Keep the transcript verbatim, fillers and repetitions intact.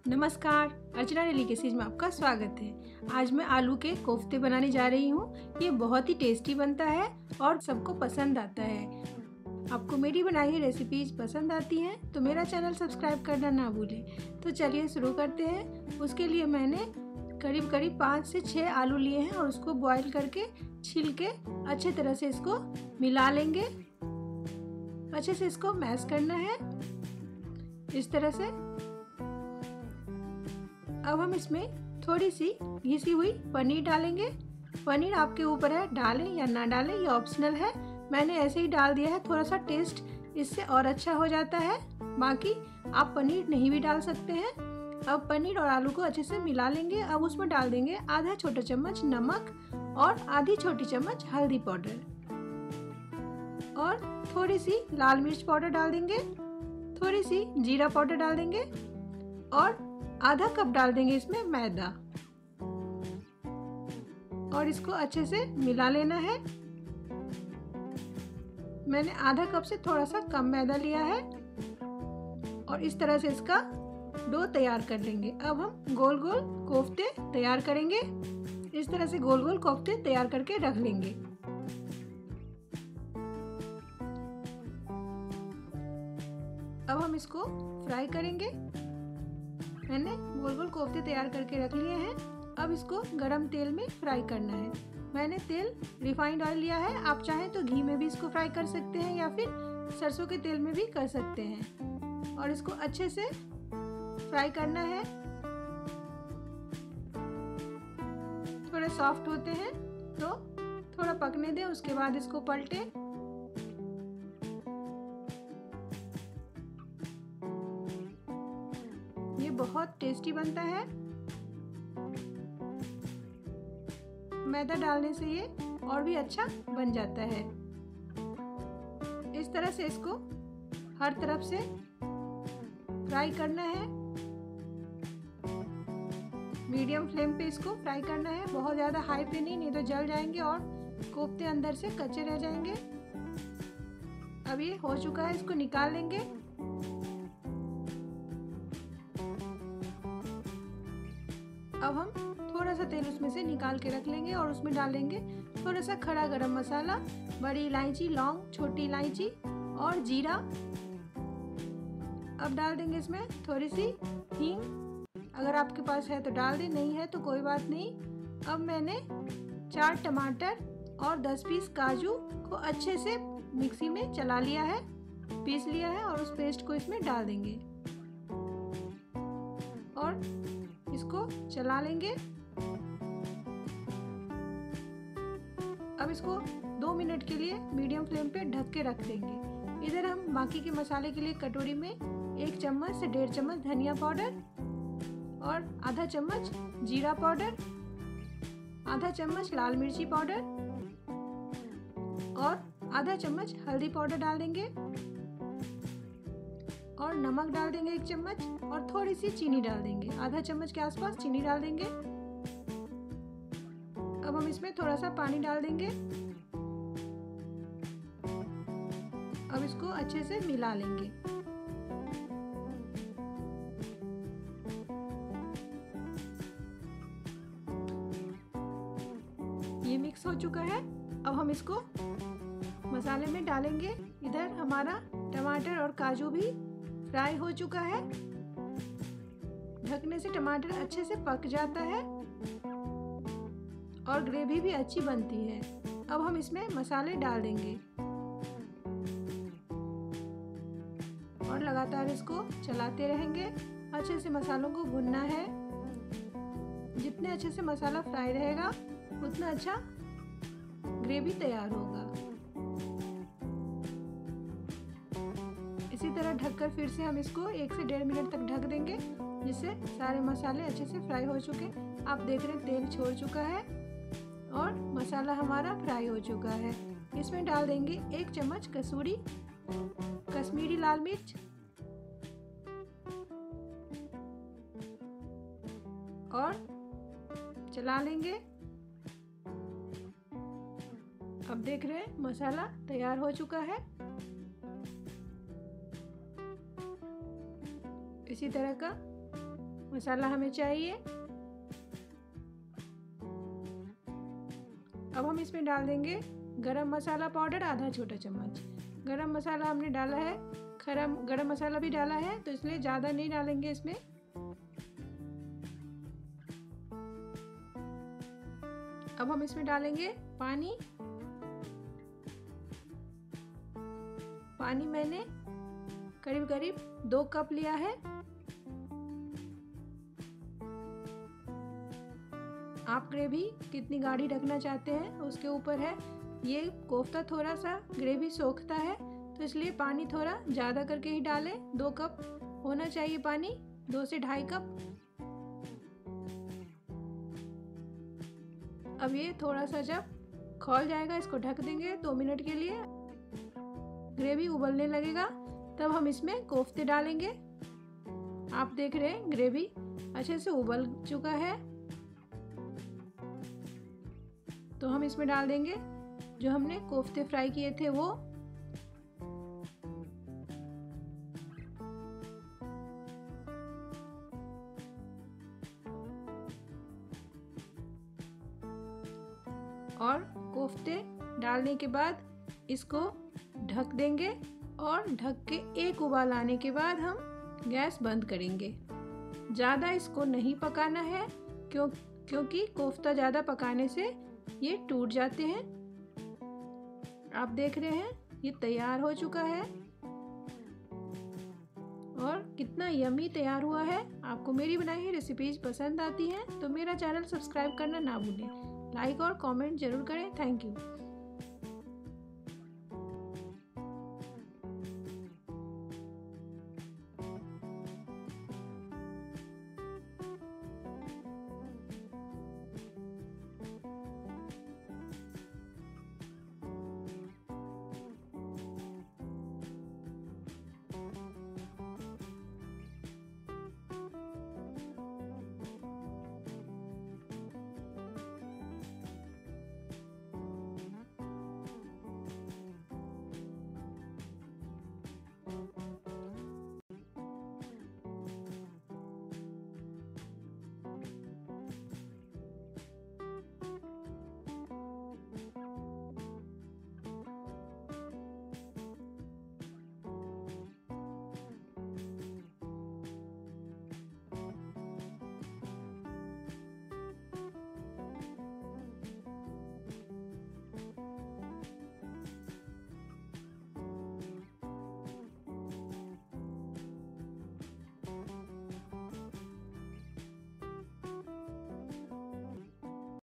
नमस्कार, अर्चना डेलीकेसीज में आपका स्वागत है। आज मैं आलू के कोफ्ते बनाने जा रही हूँ। ये बहुत ही टेस्टी बनता है और सबको पसंद आता है। आपको मेरी बनाई हुई रेसिपीज पसंद आती हैं तो मेरा चैनल सब्सक्राइब करना ना भूलें। तो चलिए शुरू करते हैं। उसके लिए मैंने करीब करीब पाँच से छः आलू लिए हैं और उसको बॉईल करके छील के अच्छे तरह से इसको मिला लेंगे। अच्छे से इसको मैश करना है इस तरह से। अब हम इसमें थोड़ी सी घिसी हुई पनीर डालेंगे। पनीर आपके ऊपर है, डालें या ना डालें, ये ऑप्शनल है। मैंने ऐसे ही डाल दिया है, थोड़ा सा टेस्ट इससे और अच्छा हो जाता है। बाकी आप पनीर नहीं भी डाल सकते हैं। अब पनीर और आलू को अच्छे से मिला लेंगे। अब उसमें डाल देंगे आधा छोटा चम्मच नमक और आधी छोटी चम्मच हल्दी पाउडर और थोड़ी सी लाल मिर्च पाउडर डाल देंगे। थोड़ी सी जीरा पाउडर डाल देंगे और आधा कप डाल देंगे इसमें मैदा और इसको अच्छे से मिला लेना है। मैंने आधा कप से थोड़ा सा कम मैदा लिया है और इस तरह से इसका डो तैयार कर लेंगे। अब हम गोल गोल कोफ्ते तैयार करेंगे। इस तरह से गोल गोल कोफ्ते तैयार करके रख लेंगे। अब हम इसको फ्राई करेंगे। मैंने गोल गोल कोफ्ते तैयार करके रख लिए हैं। अब इसको गरम तेल में फ्राई करना है। मैंने तेल रिफाइंड ऑयल लिया है। आप चाहें तो घी में भी इसको फ्राई कर सकते हैं या फिर सरसों के तेल में भी कर सकते हैं। और इसको अच्छे से फ्राई करना है। थोड़े सॉफ्ट होते हैं तो थोड़ा पकने दें, उसके बाद इसको पलटें। ये बहुत टेस्टी बनता है। मैदा डालने से ये और भी अच्छा बन जाता है। इस तरह से इसको हर तरफ से फ्राई करना है। मीडियम फ्लेम पे इसको फ्राई करना है, बहुत ज़्यादा हाई पे नहीं, नहीं तो जल जाएंगे और कोफ्ते अंदर से कच्चे रह जाएंगे। अब ये हो चुका है, इसको निकाल लेंगे। अब हम थोड़ा सा तेल उसमें से निकाल के रख लेंगे और उसमें डालेंगे थोड़ा सा खड़ा गरम मसाला, बड़ी इलायची, लौंग, छोटी इलायची और जीरा। अब डाल देंगे इसमें थोड़ी सी हींग। अगर आपके पास है तो डाल दें, नहीं है तो कोई बात नहीं। अब मैंने चार टमाटर और दस पीस काजू को अच्छे से मिक्सी में चला लिया है, पीस लिया है और उस पेस्ट को इसमें डाल देंगे और इसको चला लेंगे। अब इसको दो मिनट के लिए मीडियम फ्लेम पे ढक के रख देंगे। इधर हम बाकी के मसाले के लिए कटोरी में एक चम्मच से डेढ़ चम्मच धनिया पाउडर और आधा चम्मच जीरा पाउडर, आधा चम्मच लाल मिर्ची पाउडर और आधा चम्मच हल्दी पाउडर डाल देंगे और नमक डाल देंगे एक चम्मच और थोड़ी सी चीनी डाल देंगे, आधा चम्मच के आसपास चीनी डाल देंगे। अब हम इसमें थोड़ा सा पानी डाल देंगे। अब इसको अच्छे से मिला लेंगे। ये मिक्स हो चुका है। अब हम इसको मसाले में डालेंगे। इधर हमारा टमाटर और काजू भी फ्राई हो चुका है। ढकने से टमाटर अच्छे से पक जाता है और ग्रेवी भी अच्छी बनती है। अब हम इसमें मसाले डाल देंगे और लगातार इसको चलाते रहेंगे। अच्छे से मसालों को भुनना है। जितने अच्छे से मसाला फ्राई रहेगा उतना अच्छा ग्रेवी तैयार होगा। इसी तरह ढककर फिर से हम इसको एक से डेढ़ मिनट तक ढक देंगे, जिससे सारे मसाले अच्छे से फ्राई हो चुके। आप देख रहे हैं तेल छोड़ चुका है और मसाला हमारा फ्राई हो चुका है। इसमें डाल देंगे एक चम्मच कसूरी कश्मीरी लाल मिर्च और चला लेंगे। अब देख रहे हैं मसाला तैयार हो चुका है। इसी तरह का मसाला हमें चाहिए। अब हम इसमें डाल देंगे गरम मसाला पाउडर आधा छोटा चम्मच। गरम मसाला हमने डाला है, गरम गरम मसाला भी डाला है, तो इसलिए ज़्यादा नहीं डालेंगे इसमें। अब हम इसमें डालेंगे पानी। पानी मैंने करीब करीब दो कप लिया है। आप ग्रेवी कितनी गाढ़ी रखना चाहते हैं उसके ऊपर है। ये कोफ्ता थोड़ा सा ग्रेवी सोखता है, तो इसलिए पानी थोड़ा ज़्यादा करके ही डालें। दो कप होना चाहिए पानी, दो से ढाई कप। अब ये थोड़ा सा जब खौल जाएगा, इसको ढक देंगे दो मिनट के लिए। ग्रेवी उबलने लगेगा, तब हम इसमें कोफ्ते डालेंगे। आप देख रहे हैं ग्रेवी अच्छे से उबल चुका है, तो हम इसमें डाल देंगे जो हमने कोफ्ते फ्राई किए थे वो। और कोफ्ते डालने के बाद इसको ढक देंगे और ढक के एक उबाल आने के बाद हम गैस बंद करेंगे। ज़्यादा इसको नहीं पकाना है, क्यों क्योंकि कोफ्ता ज़्यादा पकाने से ये टूट जाते हैं। आप देख रहे हैं ये तैयार हो चुका है और कितना यम्मी तैयार हुआ है। आपको मेरी बनाई हुई रेसिपीज पसंद आती हैं तो मेरा चैनल सब्सक्राइब करना ना भूलें। लाइक और कमेंट जरूर करें। Thank you.